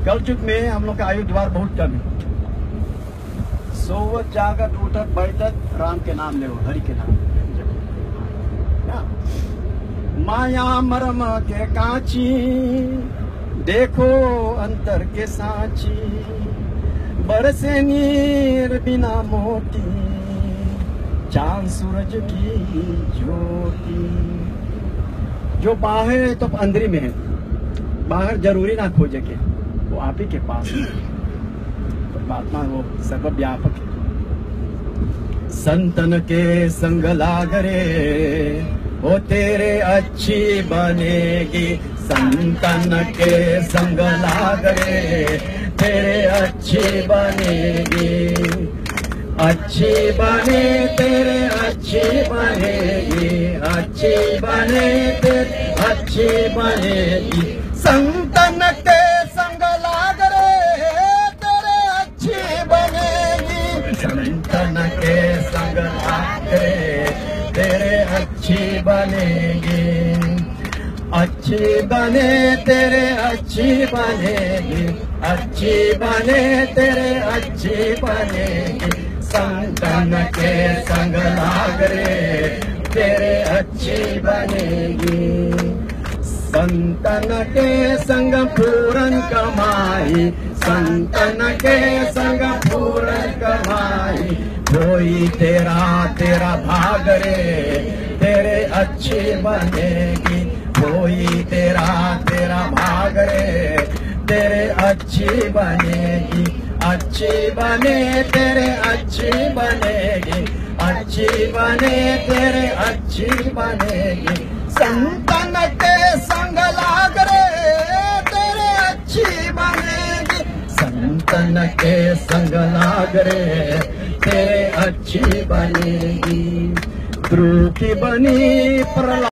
कल युग में हम लोग का आयु द्वार बहुत कम है। सोवत जागत उठत बैठत राम के नाम ले, हरि के नाम ना। माया मरम के कांची देखो अंतर के सांची, बरसे नीर बिना मोती चांद सूरज की ज्योति। जो बाहर है तो अंदर में है, बाहर जरूरी ना खोजे के, वो आप ही के पास है। परमात्मा वो सर्वव्यापक है। संतन के संग लागरे वो तेरे अच्छी बनेगी, संतन के संग लागरे तेरे अच्छी बनेगी। अच्छी बने तेरे अच्छी बनेगी, अच्छी बने तेरे अच्छी बनेगी। संतन के संग लाग रे तेरे अच्छी बनेगी, संतन के संग लाग रे तेरे अच्छी बनेगी। अच्छी बने तेरे अच्छी बनेगी, अच्छी बने तेरे अच्छी बनेगी। संतन के संग लाग रे तेरे अच्छी बनेगी। संतन के संग पूरन कमाई, संतन के संग पूरन कमाई। कोई तेरा तेरा भाग रे तेरे अच्छी बनेगी, कोई तेरा तेरा भाग रे तेरे अच्छी बनेगी। अच्छी बने तेरे अच्छी बनेगी, अच्छी बने तेरे अच्छी बनेगी। संतन के संग लाग रे तेरे अच्छी बनेगी, संतन के संग लाग रे तेरे अच्छी बनेगी। ध्रुव की बनी प्रहलाद